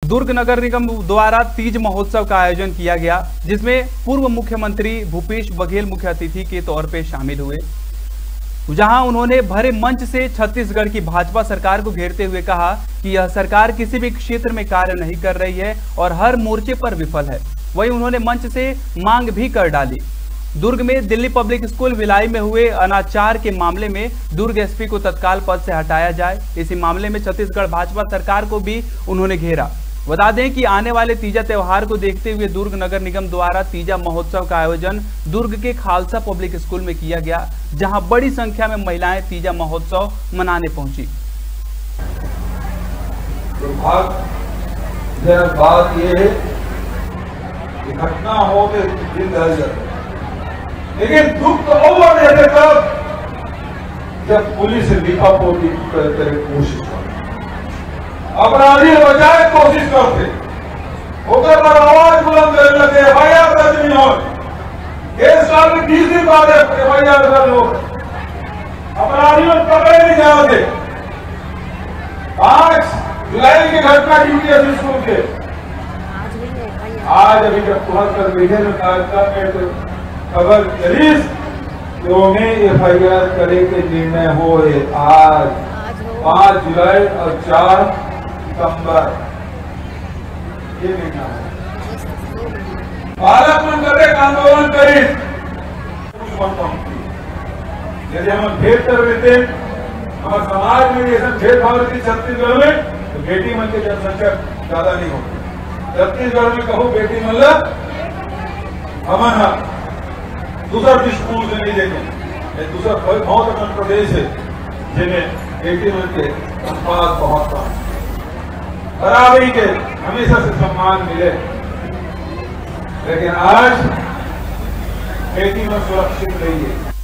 दुर्ग नगर निगम द्वारा तीज महोत्सव का आयोजन किया गया, जिसमें पूर्व मुख्यमंत्री भूपेश बघेल मुख्य अतिथि के तौर पर शामिल हुए, जहां उन्होंने भरे मंच से छत्तीसगढ़ की भाजपा सरकार को घेरते हुए कहा कि यह सरकार किसी भी क्षेत्र में कार्य नहीं कर रही है और हर मोर्चे पर विफल है। वहीं उन्होंने मंच से मांग भी कर डाली। दुर्ग में दिल्ली पब्लिक स्कूल भिलाई में हुए अनाचार के मामले में दुर्ग एसपी को तत्काल पद से हटाया जाए। इसी मामले में छत्तीसगढ़ भाजपा सरकार को भी उन्होंने घेरा। बता दें कि आने वाले तीजा त्योहार को देखते हुए दुर्ग नगर निगम द्वारा तीजा महोत्सव का आयोजन दुर्ग के खालसा पब्लिक स्कूल में किया गया, जहां बड़ी संख्या में महिलाएं तीजा महोत्सव मनाने पहुंची। दुर्भाग्यजनक बात यह है कि घटना हो के दिन ढल जाता, लेकिन दुख तो और रहते तब जब पुलिस लिपापोती करने की कोशिश करती, अपराधी बचाए कोशिश करते, होकर पर आवाज बुलंद करने लगे, एफआईआर दर्ज नहीं हो। केस साल में 20 दिन बाद एफआईआर दर्ज हो, अपराधियों पकड़े नहीं जाते। 5 जुलाई की घटना ड्यूटी स्कूल के आज अभी जब तुरंत विभिन्न कार्यक्रम में तो खबर चली कि उन्हें एफआईआर करे के निर्णय हो है आज 5 जुलाई और 4 सितंबर। ये निर्णय है भारत में करे आंदोलन करे। यदि हम भेद कर देते हमारे समाज में ये सब भेदभाव थी छत्तीसगढ़ में, तो बेटी मन की जनसंख्या ज्यादा नहीं होती। छत्तीसगढ़ में कहूँ बेटी मतलब हमन दूसरा स्कूल से नहीं देखे, दूसरा बहुत अपन प्रदेश है जिन्हें बेटी मन के संपाद बहुत कम, बराबरी के हमेशा से सम्मान मिले, लेकिन आज बेटी मन सुरक्षित नहीं है।